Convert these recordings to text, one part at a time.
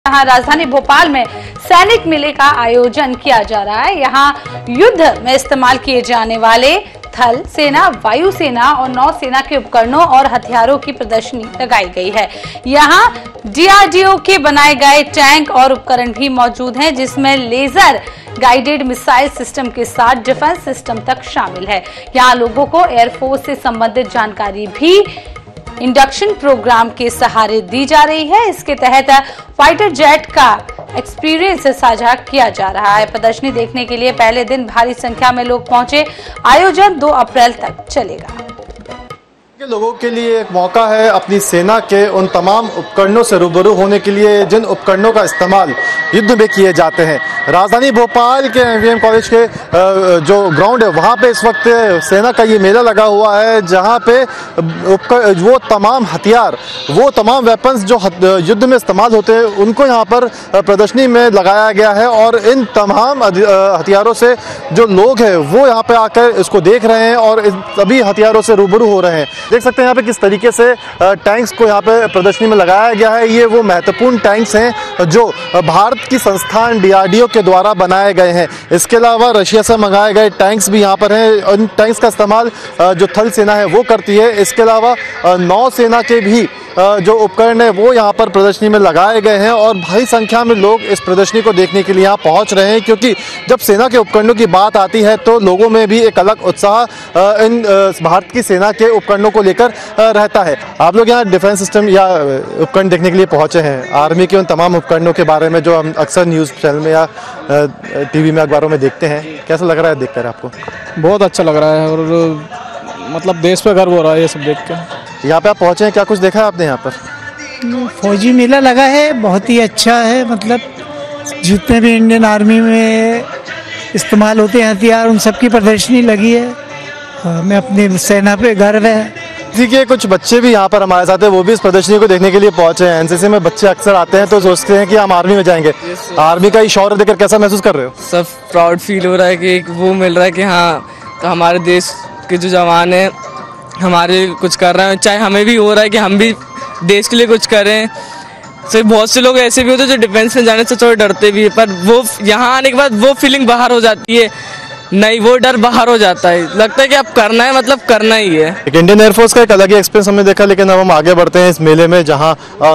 यहाँ राजधानी भोपाल में सैनिक मेले का आयोजन किया जा रहा है। यहाँ युद्ध में इस्तेमाल किए जाने वाले थल सेना, वायु सेना और नौसेना के उपकरणों और हथियारों की प्रदर्शनी लगाई गई है। यहाँ डीआरडीओ के बनाए गए टैंक और उपकरण भी मौजूद हैं, जिसमें लेजर गाइडेड मिसाइल सिस्टम के साथ डिफेंस सिस्टम तक शामिल है। यहाँ लोगों को एयरफोर्स से संबंधित जानकारी भी इंडक्शन प्रोग्राम के सहारे दी जा रही है। इसके तहत फाइटर जेट का एक्सपीरियंस साझा किया जा रहा है। प्रदर्शनी देखने के लिए पहले दिन भारी संख्या में लोग पहुंचे। आयोजन 2 अप्रैल तक चलेगा। लोगों के लिए एक मौका है अपनी सेना के उन तमाम उपकरणों से रूबरू होने के लिए जिन उपकरणों का इस्तेमाल युद्ध में किए जाते हैं। राजधानी भोपाल के एमवीएम कॉलेज के जो ग्राउंड है वहाँ पे इस वक्त सेना का ये मेला लगा हुआ है, जहाँ पे वो तमाम हथियार, वो तमाम वेपन्स जो युद्ध में इस्तेमाल होते हैं उनको यहाँ पर प्रदर्शनी में लगाया गया है। और इन तमाम हथियारों से जो लोग हैं वो यहाँ पे आकर इसको देख रहे हैं और इन सभी हथियारों से रूबरू हो रहे हैं। देख सकते हैं यहाँ पे किस तरीके से टैंक्स को यहाँ पे प्रदर्शनी में लगाया गया है। ये वो महत्वपूर्ण टैंक्स हैं जो भारत की संस्थान डीआरडीओ के द्वारा बनाए गए हैं। इसके अलावा रशिया से मंगाए गए टैंक्स भी यहाँ पर हैं। इन टैंक्स का इस्तेमाल जो थल सेना है वो करती है। इसके अलावा नौसेना के भी जो उपकरण है वो यहाँ पर प्रदर्शनी में लगाए गए हैं और भारी संख्या में लोग इस प्रदर्शनी को देखने के लिए यहाँ पहुँच रहे हैं, क्योंकि जब सेना के उपकरणों की बात आती है तो लोगों में भी एक अलग उत्साह इन भारत की सेना के उपकरणों को लेकर रहता है। आप लोग यहाँ डिफेंस सिस्टम या उपकरण देखने के लिए पहुँचे हैं। आर्मी के उन तमाम उपकरणों के बारे में जो हम अक्सर न्यूज़ चैनल में या टीवी में, अखबारों में देखते हैं, कैसा लग रहा है देखकर आपको? बहुत अच्छा लग रहा है और मतलब देश पे गर्व हो रहा है ये सब देख के। यहाँ पे आप पहुँचे हैं, क्या कुछ देखा है आपने यहाँ पर? फौजी मेला लगा है, बहुत ही अच्छा है। मतलब जितने भी इंडियन आर्मी में इस्तेमाल होते हैं हथियार, उन सब की प्रदर्शनी लगी है। हमें अपनी सेना पे गर्व है। जी के कुछ बच्चे भी यहाँ पर हमारे साथ हैं, वो भी इस प्रदर्शनी को देखने के लिए पहुँचे हैं। एनसीसी में बच्चे अक्सर आते हैं तो सोचते हैं कि हम आर्मी में जाएंगे। आर्मी का ही शौर्य देखकर कैसा महसूस कर रहे हो? सब प्राउड फील हो रहा है कि एक वो मिल रहा है कि हाँ, तो हमारे देश के जो जवान हैं हमारे कुछ कर रहे हैं। चाहे हमें भी हो रहा है कि हम भी देश के लिए कुछ करें। सिर्फ बहुत से लोग ऐसे भी होते हैं जो डिफेंस में जाने से थोड़े डरते भी है, पर वो यहाँ आने के बाद वो फीलिंग बाहर हो जाती है। नहीं, वो डर बाहर हो जाता है, लगता है कि अब करना है, मतलब करना ही है। एक इंडियन एयरफोर्स का एक अलग ही एक्सपीरियंस हमने देखा। लेकिन अब हम आगे बढ़ते हैं इस मेले में, जहां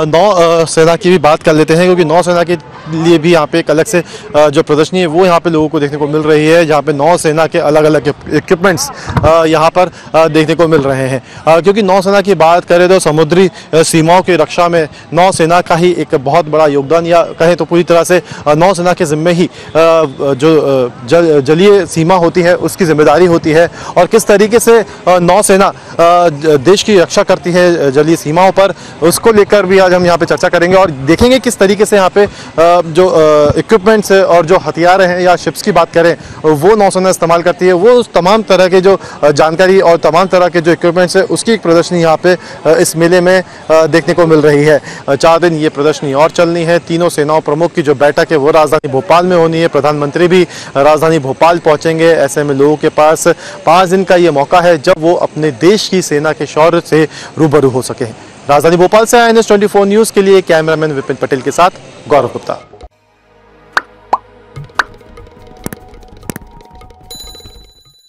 नौ सेना की भी बात कर लेते हैं, क्योंकि नौ सेना के लिए भी यहाँ पे एक अलग से जो प्रदर्शनी है वो यहाँ पे लोगों को देखने को मिल रही है, जहाँ पे नौ सेना के अलग अलग इक्विपमेंट्स यहाँ पर देखने को मिल रहे हैं। क्योंकि नौ सेना की बात करें तो समुद्री सीमाओं की रक्षा में नौ सेना का ही एक बहुत बड़ा योगदान, या कहें तो पूरी तरह से नौ सेना के जिम्मे ही जो जलीय सीमा होती है उसकी जिम्मेदारी होती है। और किस तरीके से नौसेना देश की रक्षा करती है जलीय सीमाओं पर, उसको लेकर भी आज हम यहाँ पे चर्चा करेंगे और देखेंगे किस तरीके से यहाँ पे जो इक्विपमेंट्स और जो हथियार हैं या शिप्स की बात करें वो नौसेना इस्तेमाल करती है, वो उस तमाम तरह के जो जानकारी और तमाम तरह के जो इक्विपमेंट्स है उसकी एक प्रदर्शनी यहाँ पे इस मेले में देखने को मिल रही है। 4 दिन ये प्रदर्शनी और चलनी है। तीनों सेनाओं प्रमुख की जो बैठक है वो राजधानी भोपाल में होनी है। प्रधानमंत्री भी राजधानी भोपाल पहुँचेंगे। ऐसे में लोगों के पास 5 दिन का ये मौका है जब वो अपने देश की सेना के शौर्य से रूबरू हो सके। राजधानी भोपाल से INS 24 न्यूज़ के लिए कैमरामैन विपिन पटेल के साथ गौरव गुप्ता।